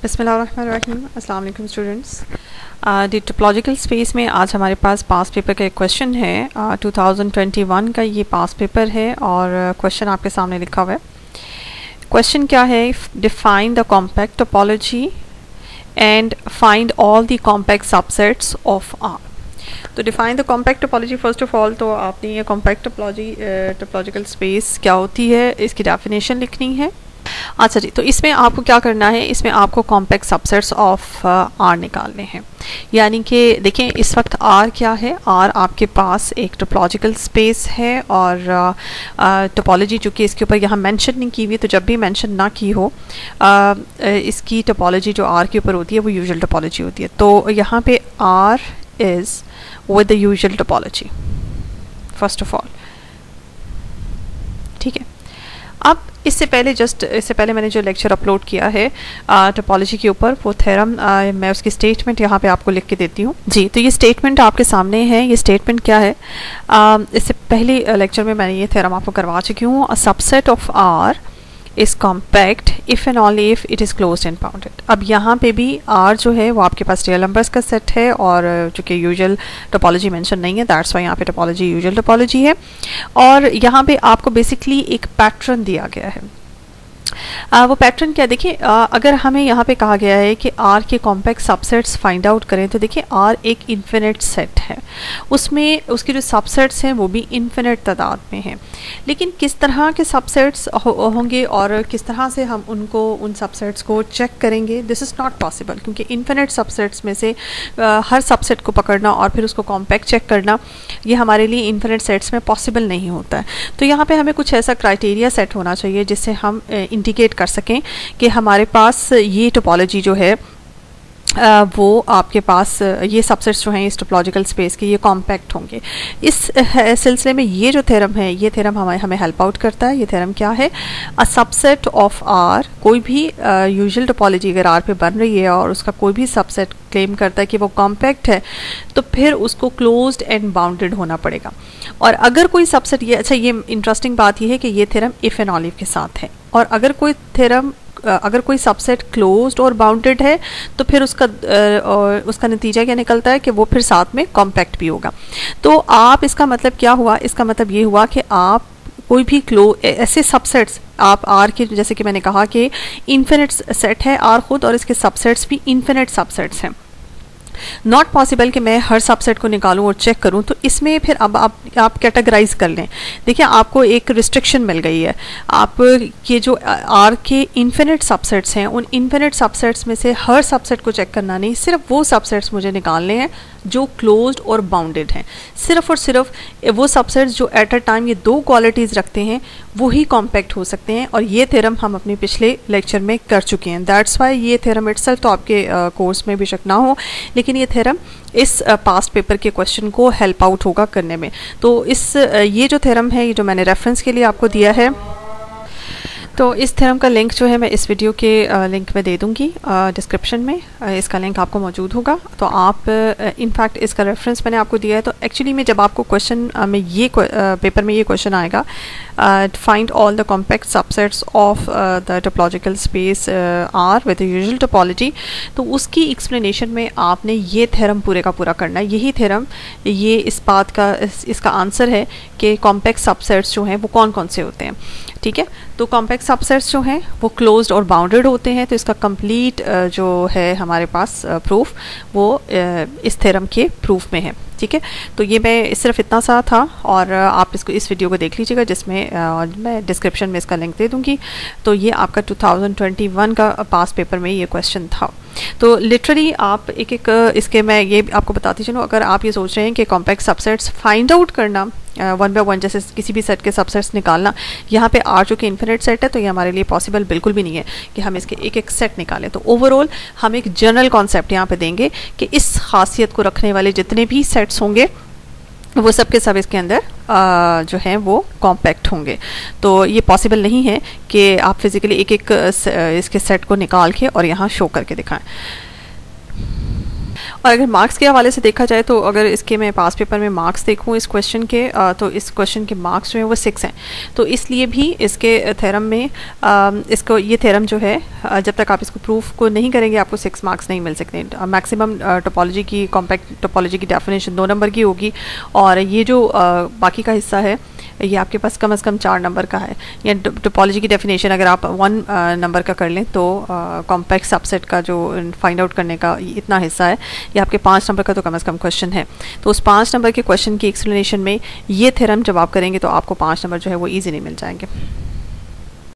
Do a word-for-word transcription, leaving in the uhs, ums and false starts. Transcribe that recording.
बिस्मिल्लाहिर्रहमानिर्रहीम। अस्सलाम वालेकुम स्टूडेंट्स। दी टोपोलॉजिकल स्पेस में आज हमारे पास पास पेपर का एक क्वेश्चन है। uh, two thousand twenty one का ये पास पेपर है और क्वेश्चन uh, आपके सामने लिखा हुआ है। क्वेश्चन क्या है? Define the compact topology and find all the compact subsets of R. तो define the compact topology, first of all तो आपने ये कॉम्पैक्ट टोपोलॉजी टोपोलॉजिकल स्पेस क्या होती है इसकी डेफिनेशन लिखनी है। अच्छा जी, तो इसमें आपको क्या करना है, इसमें आपको कॉम्पैक्ट सबसेट्स ऑफ आर निकालने हैं। यानी कि देखें इस वक्त आर क्या है, आर आपके पास एक टोपोलॉजिकल स्पेस है और टोपोलॉजी चूँकि इसके ऊपर यहाँ मेंशन नहीं की हुई, तो जब भी मेंशन ना की हो आ, इसकी टोपोलॉजी जो आर के ऊपर होती है वो यूजुअल टोपोलॉजी होती है। तो यहाँ पे R is with the usual topology first of all, ठीक है। अब इससे पहले जस्ट इससे पहले मैंने जो लेक्चर अपलोड किया है टोपोलॉजी के ऊपर, वो थ्योरम मैं उसकी स्टेटमेंट यहाँ पे आपको लिख के देती हूँ जी। तो ये स्टेटमेंट आपके सामने है। ये स्टेटमेंट क्या है? आ, इससे पहले लेक्चर में मैंने ये थ्योरम आपको करवा चुकी हूँ। A subset of R is compact if and only if it is closed and bounded. अब यहाँ पे भी आर जो है वो आपके पास रियल नंबर्स का सेट है और चूँकि यूजुअल टोपोलॉजी मेंशन नहीं है, दैट्स वाई यहाँ पे टोपोलॉजी यूजुअल टोपोलॉजी है। और यहाँ पे आपको बेसिकली एक पैटर्न दिया गया है। आ, वो पैटर्न क्या, देखिए अगर हमें यहाँ पे कहा गया है कि आर के कॉम्पैक्ट सबसेट्स फाइंड आउट करें, तो देखिए आर एक इन्फिनिट सेट है, उसमें उसके जो सबसेट्स हैं वो भी इन्फिनिट तादाद में हैं। लेकिन किस तरह के सबसेट्स हो, होंगे और किस तरह से हम उनको उन सबसेट्स को चेक करेंगे, दिस इज़ नॉट पॉसिबल, क्योंकि इन्फिनिट सबसेट्स में से आ, हर सबसेट को पकड़ना और फिर उसको कॉम्पैक्ट चेक करना ये हमारे लिए इन्फिनिट सेट्स में पॉसिबल नहीं होता है। तो यहाँ पे हमें कुछ ऐसा क्राइटेरिया सेट होना चाहिए जिससे हम इंडिकेट कर सकें कि हमारे पास ये टोपोलॉजी जो है आ, वो आपके पास ये सबसेट्स जो हैं इस टोपोलॉजिकल स्पेस के ये कॉम्पैक्ट होंगे। इस सिलसिले में ये जो थ्योरम है, ये थ्योरम हमें हमें हेल्प आउट करता है। ये थ्योरम क्या है? अ सबसेट ऑफ आर, कोई भी यूजुअल टोपोलॉजी अगर आर पे बन रही है और उसका कोई भी सबसेट क्लेम करता है कि वो कॉम्पैक्ट है, तो फिर उसको क्लोज्ड एंड बाउंडेड होना पड़ेगा। और अगर कोई सबसेट, ये अच्छा ये इंटरेस्टिंग बात ये है कि ये थ्योरम इफ एंड ओनली के साथ है, और अगर कोई थ्योरम अगर कोई सबसेट क्लोज्ड और बाउंडेड है तो फिर उसका उसका नतीजा क्या निकलता है कि वो फिर साथ में कॉम्पैक्ट भी होगा। तो आप, इसका मतलब क्या हुआ? इसका मतलब ये हुआ कि आप कोई भी क्लो ऐसे सबसेट्स आप आर के, जैसे कि मैंने कहा कि इन्फिनिट सेट है आर खुद और इसके सबसेट्स भी इन्फिनिट सबसेट्स हैं। नॉट पॉसिबल कि मैं हर सबसेट को निकालूं और चेक करूं। तो इसमें फिर अब आप आप कैटेगराइज कर लें। देखिए आपको एक रिस्ट्रिक्शन मिल गई है। आप ये जो आर के इन्फिनिट सबसेट्स हैं, उन इन्फिनिट सबसेट्स में से हर सबसेट को चेक करना नहीं, सिर्फ वो सबसेट्स मुझे निकालने हैं जो क्लोज्ड और बाउंडेड हैं। सिर्फ और सिर्फ वो सबसेट्स जो एट अ टाइम ये दो क्वालिटीज़ रखते हैं वो ही कॉम्पैक्ट हो सकते हैं। और ये थ्योरम हम अपने पिछले लेक्चर में कर चुके हैं। दैट्स वाई ये थ्योरम इटसेल्फ तो आपके कोर्स uh, में बेशक ना हो, लेकिन ये थ्योरम इस पास्ट uh, पेपर के क्वेश्चन को हेल्प आउट होगा करने में। तो इस uh, ये जो थ्योरम है, ये जो मैंने रेफरेंस के लिए आपको दिया है, तो इस थ्योरम का लिंक जो है मैं इस वीडियो के लिंक में दे दूंगी डिस्क्रिप्शन में। इसका लिंक आपको मौजूद होगा। तो आप इनफैक्ट इसका रेफरेंस मैंने आपको दिया है। तो एक्चुअली में जब आपको क्वेश्चन में ये पेपर में ये क्वेश्चन आएगा, find all the compact subsets of the topological space R with usual topology, तो उसकी एक्सप्लेनेशन में आपने ये थ्योरम पूरे का पूरा करना है। यही थ्योरम ये इस बात का इस, इसका आंसर है कि कॉम्पैक्ट सबसेट्स जो हैं वो कौन कौन से होते हैं, ठीक है। तो कॉम्पैक्ट सबसेट्स जो हैं वो क्लोज्ड और बाउंडेड होते हैं। तो इसका कंप्लीट जो है हमारे पास प्रूफ वो इस थ्योरम के प्रूफ में है, ठीक है। तो ये मैं सिर्फ इतना सा था और आप इसको इस वीडियो को देख लीजिएगा जिसमें मैं डिस्क्रिप्शन में इसका लिंक दे दूंगी। तो ये आपका टू थाउजेंड ट्वेंटी वन का पास पेपर में ये क्वेश्चन था। तो लिटरली आप एक एक इसके मैं ये आपको बताती चलूँ, अगर आप ये सोच रहे हैं कि कॉम्पैक्ट सबसेट्स फाइंड आउट करना वन बाय वन, जैसे किसी भी सेट के सबसेट्स निकालना, यहाँ पे आर चूँकि इन्फिनिट सेट है तो ये हमारे लिए पॉसिबल बिल्कुल भी नहीं है कि हम इसके एक एक सेट निकालें। तो ओवरऑल हम एक जनरल कॉन्सेप्ट यहाँ पे देंगे कि इस खासियत को रखने वाले जितने भी सेट्स होंगे वो सब के सब इसके अंदर आ, जो हैं वो कॉम्पैक्ट होंगे। तो ये पॉसिबल नहीं है कि आप फिजिकली एक एक इसके सेट को निकाल के और यहाँ शो करके दिखाएं। और अगर मार्क्स के हवाले से देखा जाए तो अगर इसके मैं पास पेपर में मार्क्स देखूँ इस क्वेश्चन के, तो इस क्वेश्चन के मार्क्स जो हैं वो सिक्स हैं। तो इसलिए भी इसके थ्योरम में इसको ये थ्योरम जो है जब तक आप इसको प्रूफ को नहीं करेंगे आपको सिक्स मार्क्स नहीं मिल सकते। मैक्सिमम टोपोलॉजी की कॉम्पैक्ट टोपोलॉजी की डेफिनेशन दो नंबर की होगी, और ये जो बाकी का हिस्सा है ये आपके पास कम से कम चार नंबर का है। या टोपोलॉजी की डेफिनेशन अगर आप वन नंबर का कर लें तो कॉम्पैक्ट सबसेट का जो फाइंड आउट करने का इतना हिस्सा है ये आपके पाँच नंबर का तो कम से कम क्वेश्चन है। तो उस पाँच नंबर के क्वेश्चन की एक्सप्लेनेशन में ये थ्योरम जब आप करेंगे तो आपको पाँच नंबर जो है वो ईजी नहीं मिल जाएंगे।